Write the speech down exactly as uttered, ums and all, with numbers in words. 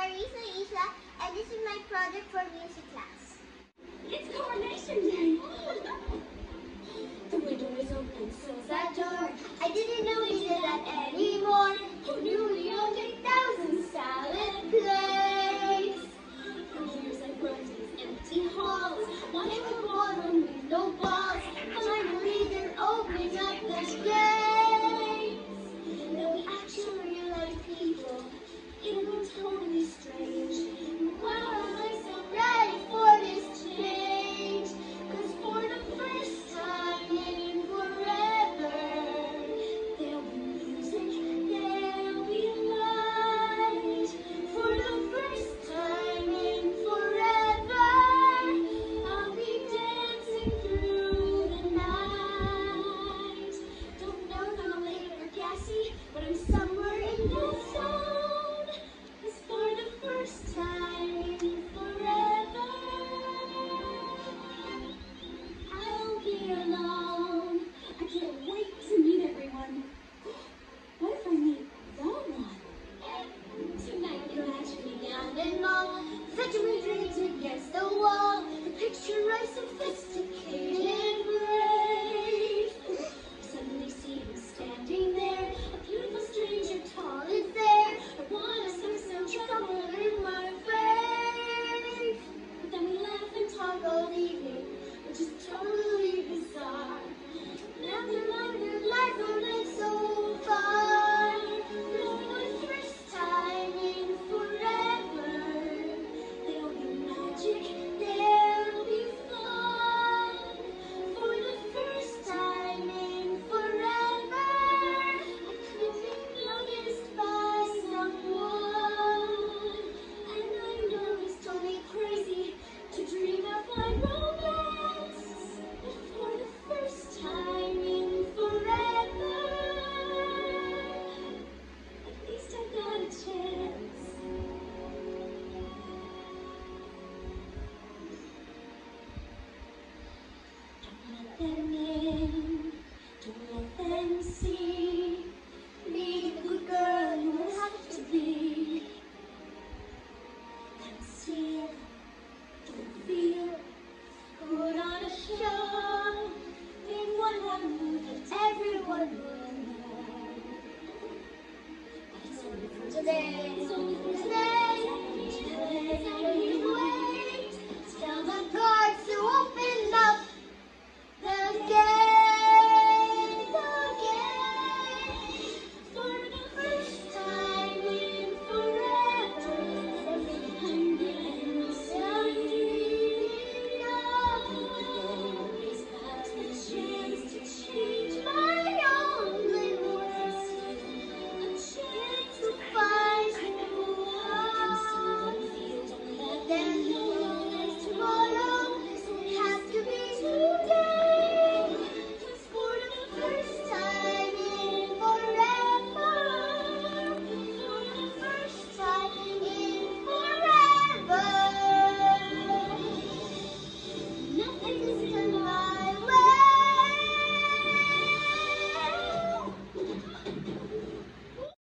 Isla, and this is my project for music class. It's coronation day! The window is open, so's that door. I didn't know we did that anymore. Who knew we owned a thousand salad plates? For years I've run these empty halls, one have a ballroom with no balls. Finally they're opening up the gates. Now we actually realize people, it'll be totally strange. Wow, am I so Ready for this change? Cause for the first time in forever, there'll be music, there'll be light. For the first time in forever, I'll be dancing through the night. Don't know if I'm late or gassy, but I'm somewhere in the zone. Cause for the first time in forever, I'll be alone. I can't wait to meet everyone. What if I meet the one? Tonight you'll actually down and long, fetching drinks against the wall. The picture is sophisticated and brave. Suddenly see him standing there, a beautiful stranger, tall is there. I wanna say some trouble in my face, but then we laugh and talk all evening, which is totally bizarre. Nothing like their life would been so far. For the first time in forever, there'll be magic, there'll be fun. For the first time in forever, I could be noticed by someone. And I know it's totally crazy to dream of my romance, but for the first time in forever, at least I got a chance. Don't let them in, don't let them see. Be the good girl you will have to be. Conceal, don't feel, put on a show. Think one one move that everyone will know. But it's only for today.